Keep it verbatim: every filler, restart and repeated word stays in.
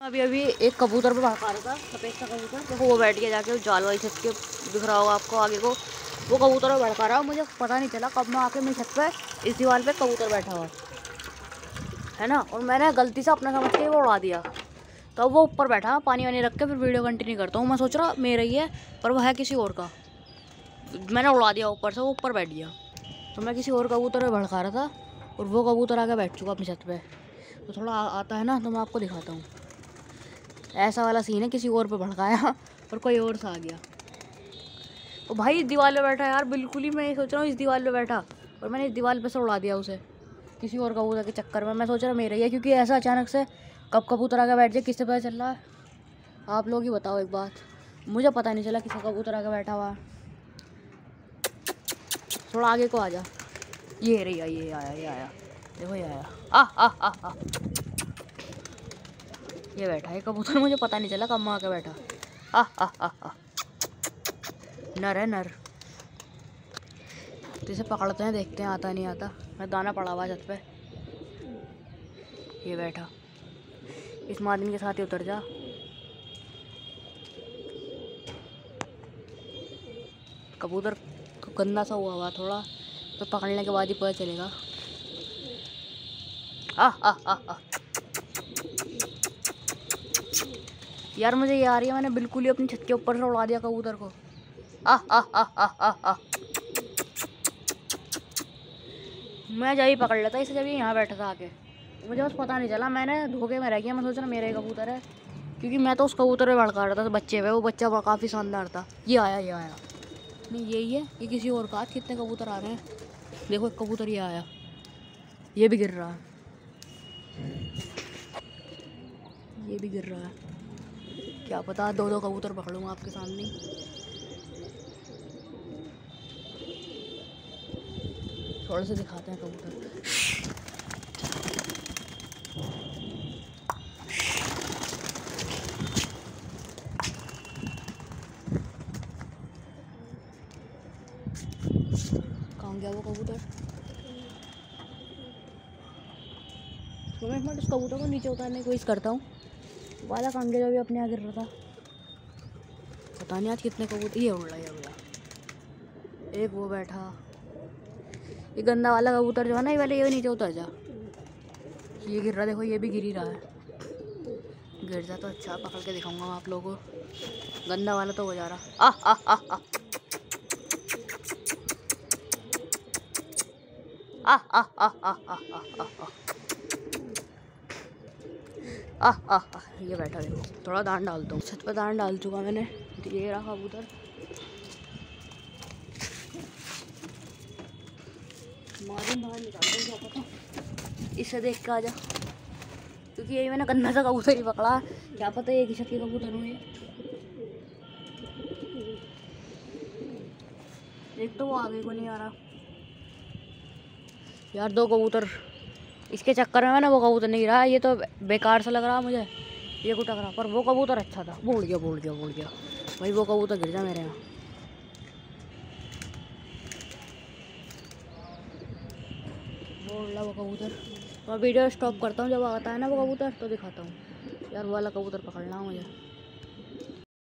अभी अभी एक कबूतर पे भड़का रहा था, सफेद सा कबूतर। देखो वो बैठ गया जाके वो जाल वाली छत के, दिख रहा होगा आपको आगे को। वो कबूतर पे भड़का रहा, मुझे पता नहीं चला कब मैं आके मेरी छत पे इस दीवार पे कबूतर बैठा हुआ है ना, और मैंने गलती से अपना समझ के वो उड़ा दिया। तो वो ऊपर बैठा, पानी वानी रख के फिर वीडियो कंटिन्यू करता हूँ। मैं सोच रहा मेरा ही है, पर वो है किसी और का। मैंने उड़ा दिया ऊपर से, वो ऊपर बैठ गया। तो मैं किसी और कबूतर पे भड़का रहा था और वो कबूतर आके बैठ चुका अपनी छत पे। तो थोड़ा आता है ना, तो मैं आपको दिखाता हूँ। ऐसा वाला सीन है, किसी और पे भड़काया और कोई और सा आ गया। तो भाई इस दीवार पे बैठा यार, बिल्कुल ही मैं ये सोच रहा हूँ इस दीवार पे बैठा, और मैंने इस दीवार पे से उड़ा दिया उसे किसी और कबूतर के चक्कर में। मैं सोच रहा मेरा ही है, क्योंकि ऐसा अचानक से कब कबूतर आके बैठ जाए किससे पता चल रहा है। आप लोग ही बताओ एक बात, मुझे पता नहीं चला किसी कबूतर आके बैठा हुआ। थोड़ा आगे को आ जा। ये रही, ये आया, ये आया, देखो ये आया। आ आ आ आ ये बैठा है कबूतर, मुझे पता नहीं चला कब में आके बैठा। आ आ आ आ नर है नर। तो इसे पकड़ते हैं, देखते हैं आता नहीं आता। मैं दाना पड़ा हुआ छत पे, ये बैठा। इस मादमी के साथ ही उतर जा। कबूतर गंदा सा हुआ हुआ थोड़ा, तो पकड़ने के बाद ही पता चलेगा। आ आ आ आ यार मुझे ये आ रही है, मैंने बिल्कुल ही अपनी छत के ऊपर से उड़ा दिया कबूतर को। आ आ आ आ आ आ मैं जब ही पकड़ लेता इसे, जब ही यहाँ बैठा था आके। मुझे बस पता नहीं चला, मैंने धोखे में रह गया। मैं सोच रहा मेरा ही कबूतर है, क्योंकि मैं तो उस कबूतर पे भड़का रहा था बच्चे पे। वो बच्चा काफ़ी शानदार था। ये आया, ये आया नहीं, यही है, ये किसी और का। कितने कबूतर आ रहे हैं, देखो एक कबूतर ये आया, ये भी गिर रहा है, ये भी गिर रहा है। क्या पता दो दो कबूतर पकड़ूंगा आपके सामने। थोड़े से दिखाते हैं कबूतर। कहाँ गया वो कबूतर? तो मैं एक मिनट उस कबूतर को नीचे उतारने की कोशिश करता हूँ। वाला कहाँ गया जो भी अपने यहाँ गिर रहा था? पता नहीं आज कितने कबूतर। ये उड़ रहा है, उड़ा एक वो बैठा। ये गंदा वाला कबूतर जो है ना, ये वाले, ये नीचे उतर जा। ये गिर रहा, देखो ये भी गिर ही रहा है। गिर जा तो अच्छा, पकड़ के दिखाऊंगा मैं आप लोगों को। गंदा वाला तो हो जा रहा। आ आ आ आ आ आ आ आ आ आ आ आ ये बैठा, देखो थोड़ा दान डालता हूँ। छत पे दान डाल चुका मैंने। ये रहा कबूतर। मालूम बाहर निकालता हूँ, क्या पता इससे देख के आ जा, क्योंकि यही मैंने गंदा सा कबूतर ही पकड़ा। क्या पता ये किसी के कबूतर हुए। एक तो वो आगे को नहीं आ रहा यार। दो कबूतर इसके चक्कर में मैंने वो कबूतर नहीं रहा। ये तो बेकार सा लग रहा मुझे, ये कुछ रहा। पर वो कबूतर अच्छा था। बोल गया बोल गया बोल गया भाई, वो कबूतर गिर जा मेरे यहाँ। बोल रहा वो कबूतर। मैं वीडियो स्टॉप करता हूँ, जब आता है ना वो कबूतर तो दिखाता हूँ। यार वो वाला कबूतर पकड़ना मुझे।